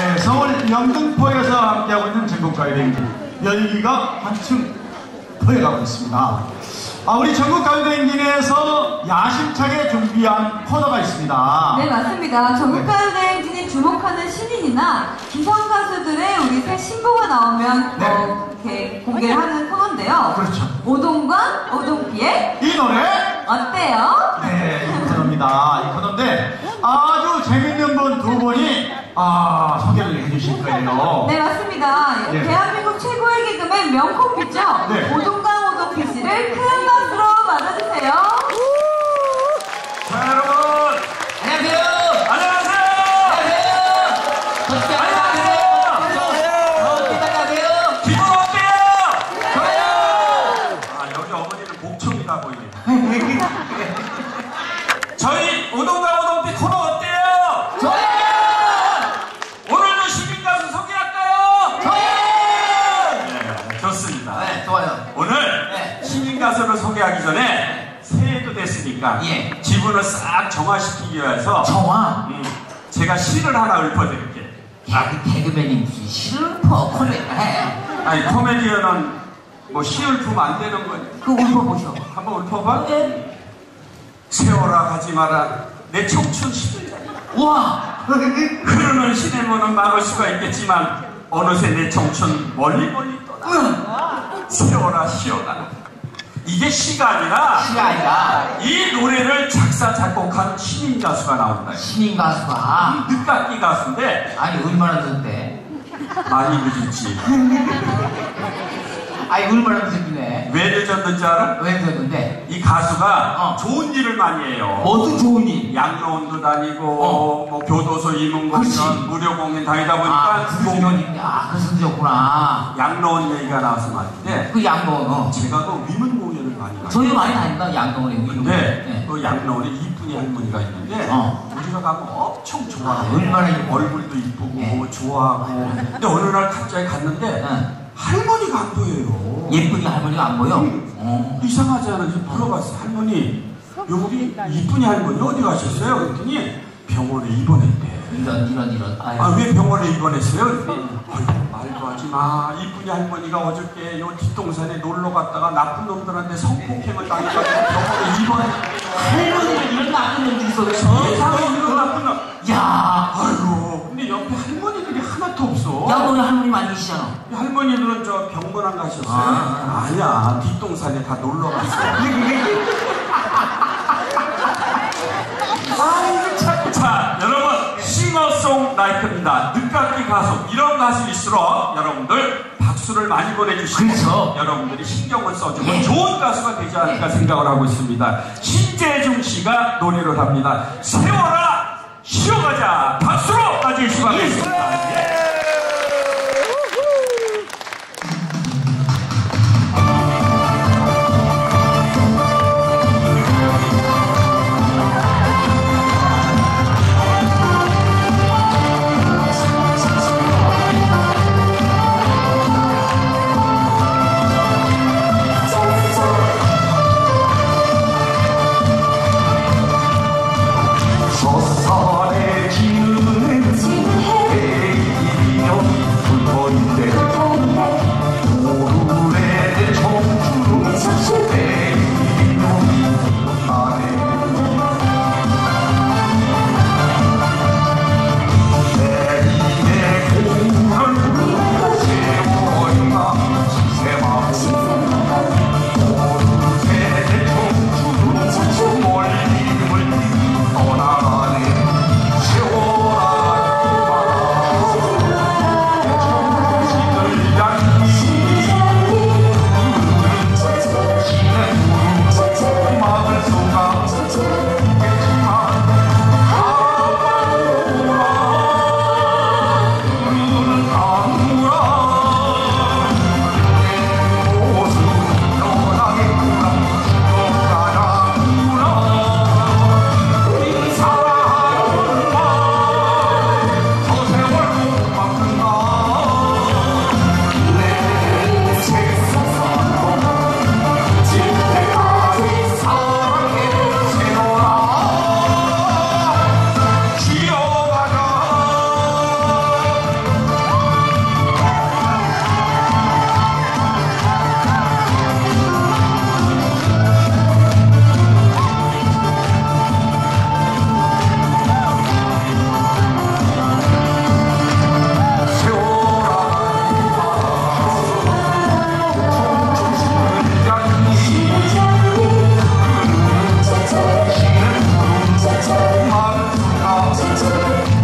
네, 서울 영등포에서 함께하고 있는 전국가요대행진 열기가 한층 더해가고 있습니다. 우리 전국가요대행진에서 야심차게 준비한 코너가 있습니다. 네, 맞습니다. 전국가요대행진이 주목하는 신인이나 기성 가수들의 우리 새 신곡가 나오면 이렇게 공개를 하는 코너인데요. 그렇죠. 오동관, 오동피의 이 노래 어때요? 네, 이 코너입니다. 이 코너인데 아주 재밌는 분 두 분이 소개를 해주실 거예요. 네, 맞습니다. 예. 대한민국 최고의 개그맨 명콤비죠. 네. 오동관, 오동피 씨를 큰 박수로 맞아주세요. 자, 여러분 안녕하세요. 안녕하세요. 안녕하세요. 기분 어때요? 좋아요. 여기 어머니는 목청이다 보이네. 저희 오동과 오동피 코너 어때요? 좋아요. 오늘도 신인 가수 소개할까요? 좋아요. 네, 좋습니다. 네, 좋아요. 오늘 네. 신인 가수를 소개하기 전에 새해도 됐으니까 예. 기분을 싹 정화시키기 위해서 정화. 제가 시를 하나 읊어드릴게요. 야, 그 개그맨이 무슨 시를 코미디 해. 아니 코미디언은 뭐 시 읊으면 안 되는 거니. 그거 읊어보셔. 한번 읊어봐. 예. 세월아 가지 마라 내 청춘 시절. 우와. 흐르는 시대문은 막을 수가 있겠지만 어느새 내 청춘 멀리 떠나. 세월아 쉬어가라. 이게 시가 아니라 시가 아니라 이 노래를 작사 작곡한 신인 가수가 나온다. 신인 가수가. 늦깎이 가수인데 아니, 얼마나 늦었대? 많이 늦었지. 아니, 얼마나 늦었네. 왜 늦었는지 알아? 왜 늦었는데? 이 가수가 좋은 일을 많이 해요. 뭐도 좋은 일. 양로원도 다니고 뭐 교도소 임원공연 무료 공연 다니다 보니까 그래서 늦었구나. 양로원 얘기가 나와서 말인데 그 양로원. 제가 그 위문 공연을 많이 가요. 저희 많이 다닌다, 양로원에. 근데 그 양로원에 이쁜이 할머니가 있는데 우리가 가면 엄청 좋아해. 얼마나 얼굴도 이쁘고 좋아하고. 근데 어느 날 갑자기 갔는데 할머니가 안 보여요. 예쁘게 할머니가 안 보여? 이상하지 않아서 물어봤어요. 할머니 여기 이쁜이 할머니 어디 가셨어요? 그랬더니 병원에 입원했대. 이런. 왜 병원에 입원했어요? 그랬더니 말도 하지 마. 이쁜이 할머니가 어저께 요 뒷동산에 놀러 갔다가 나쁜 놈들한테 성폭행을 당해가지고 병원에 입원했대. 할머니가 이런 나쁜 놈들이 있어. 세상에 이런 나쁜 놈. 야, 아이고. 근데 옆에 할머니들이 하나도 없어. 양로원에 할머니 많이 계시잖아. 할머니들은 저 병문안 가셨어요? 아니야. 뒷동산에 다 놀러 갔어요. 자, 여러분 싱어송라이터입니다. 늦깎이 가수 이런 가수일수록 여러분들 박수를 많이 보내주시고 그렇죠. 여러분들이 신경을 써주고 좋은 가수가 되지 않을까 생각을 하고 있습니다. 신재중 씨가 노래를 합니다. 세월아 쉬어가자. 박수로 맞이해주시기 바라겠습니다. 예. sos 네.